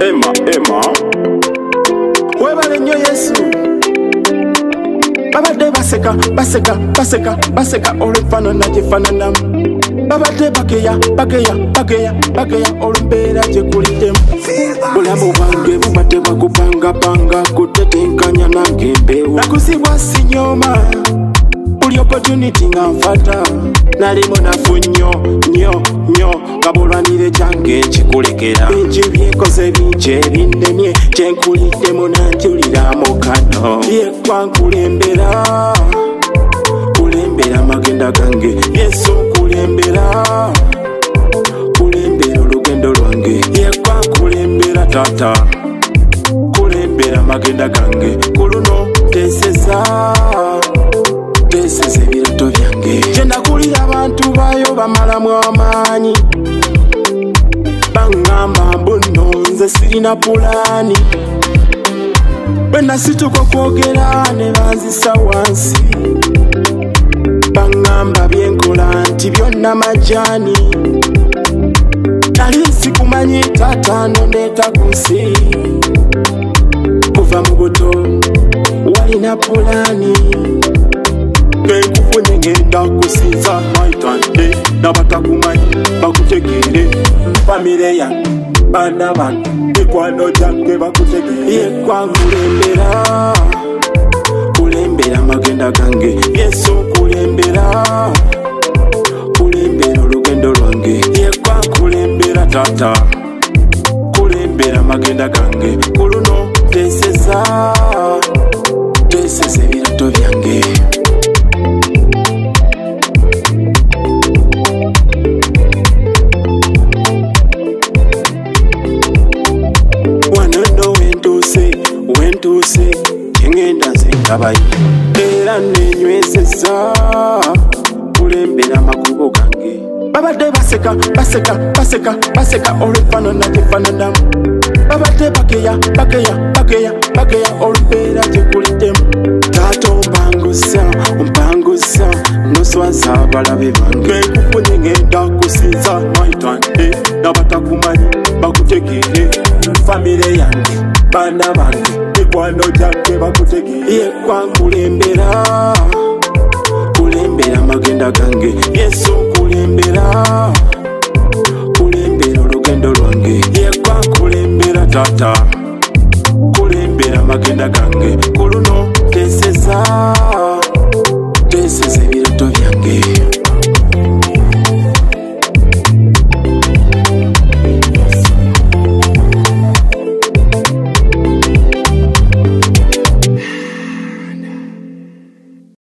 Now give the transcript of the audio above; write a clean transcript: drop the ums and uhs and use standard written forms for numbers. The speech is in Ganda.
Emma webale nnyo Yesu babadde baseka olwefaanana gyefaananamu babadde bageya olumbeera gyekuliddemu bulamu bwange bubadde bakupangapanga kutetenkanya nange empeewo nakusibwa sinyooma buli opportunity nga nfata nali munafu nnyo nga bulwanire kyange nkikulekera bingi byenkoze bingi ebinnemye kyenkuliddemu nanjuliramu kano yekwankulembera magenda gange Yesu kulembera olugendo lwange yekwankulembera tata kulembera magenda gange kuluno teseza ebirato byange kyenakulira abantu bayo bamalamu amaanyi baŋŋamba mbuno nze sirina pulaani bwe nasituka okwogera ne banzisa wansi baŋŋamba byenkola nti byonna majaani nali sikumanyi taata nondeeta ku nsi kuva mu buto walina pulaani nkufunye ngenda kusinza night and day n'abatakumanyi bakutegeere famire yange baana bange mikwano gyange bakutegeere yekwankulembera magenda gange Yesu kulembera olugendo lwange yekwankulembera tata kulembera magenda gange kuluno teseza ebirato byange wentuse engenda nzengabayi era nenywezeza kulembera makubo gange babadde baseka olwefaanana gyefaananamu babadde bageya olumbeera gyekuliddemu taata ompangusa noswaza abalabe bange nkufunye ngenda kusinza night and day n'abatakumanyi bakutegeere famire yange baana bange mikwano gyange bakutegeere yekwankulembera magenda gange Yesu